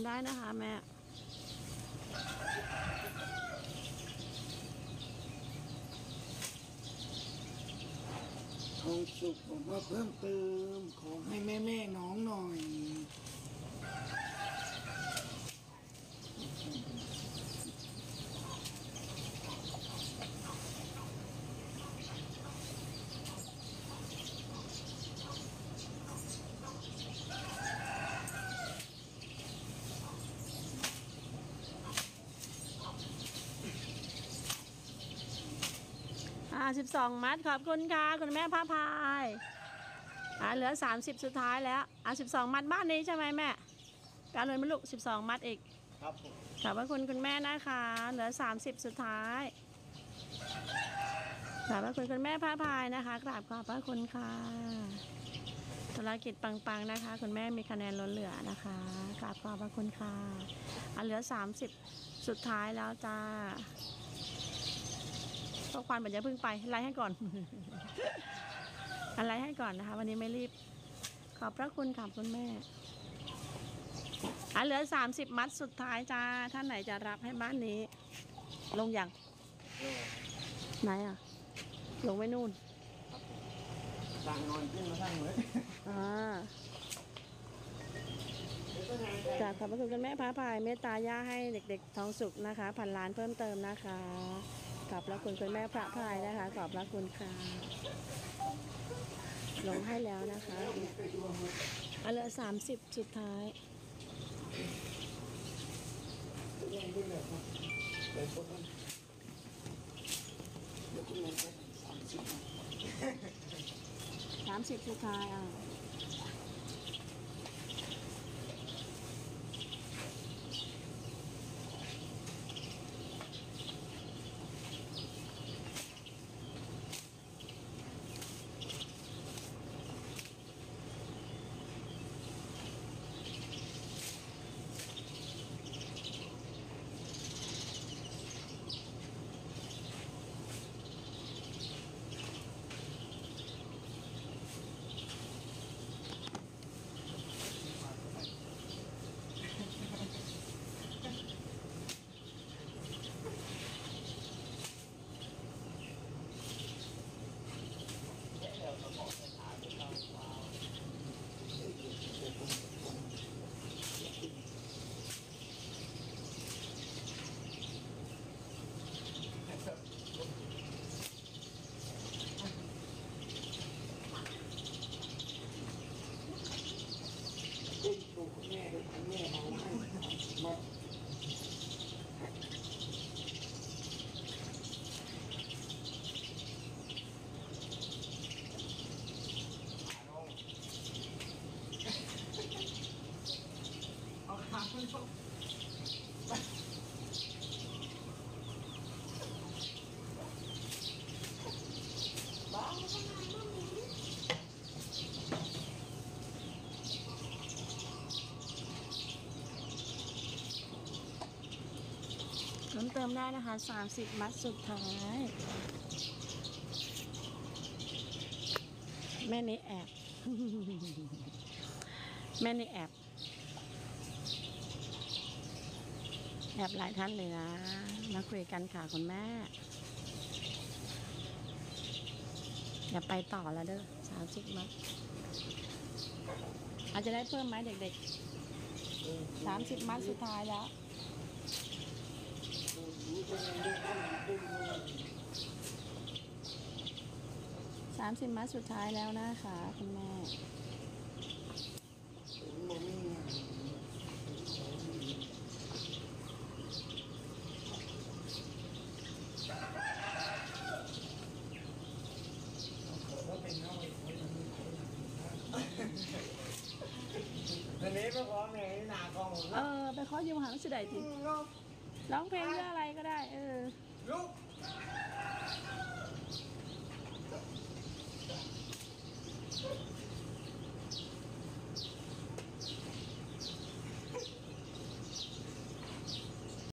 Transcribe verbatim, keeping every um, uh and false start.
ได้นะคะแม่ทองสุกผมว่าเพิ่มเติมขอให้แม่แม่น้องหน่อยอ่าสิบสองมัดขอบคุณค่ะคุณแม่พระพายอ่าเหลือสามสิบสุดท้ายแล้วอ่าสิบสองมัดบ้านนี้ใช่ไหมแม่การเลยไม่ลูกสิบสองมัดอีกครับผมขอบพระคุณคุณแม่นะคะเหลือสามสิบสุดท้ายขอบพระคุณคุณแม่พระพายนะคะกราบขอบพระคุณค่ะธุรกิจปังๆนะคะคุณแม่มีคะแนนล้นเหลือนะคะกราบขอบพระคุณค่ะอ่าเหลือสามสิบสุดท้ายแล้วจ้าพวกควันแบบอย่าเพิ่งไปไล่ให้ก่อน อะไรให้ก่อนนะคะวันนี้ไม่รีบขอบพระคุณค่ะคุณแม่อ่ะเหลือสามสิบมัดสุดท้ายจ้าท่านไหนจะรับให้บ้านนี้ลงอย่างไหนอ่ะลงไว้นู่นสั่งนอนขึ้นมาสั่งเลยอ่าจากขอบพระคุณคุณแม่พระพายเมตตาย่าให้เด็กๆท้องสุกนะคะพันล้านเพิ่มเติมนะคะขอบพระคุณคุณแม่พระพายนะคะขอบพระคุณค่ะลงให้แล้วนะคะอันเหลือสามสิบสุดท้ายสามสิบสุดท้ายอ่ะขึ้นตัวคุณแม่เลยคุณแม่เอาให้มาเอาขาขึ้นลงบ้าเพิ่มเติมได้นะคะสามสิบมัดสุดท้ายแม่นี่แอบ แม่นี่แอบแอบหลายท่านเลยนะมาคุยกันค่ะคุณแม่อย่าไปต่อแล้วเด้อสามสิบมัดอาจจะได้เพิ่มไหมเด็กๆสามสิบมัดสุดท้ายแล้วสามสิบมัดสุดท้ายแล้วนะคะคุณแม่อันนี้ไปขอแม่หนาของผมเออไปขอยืมหาไม่ใช่ได้ทีร้องเพลงเรื่องอะไรก็ได้เออลูก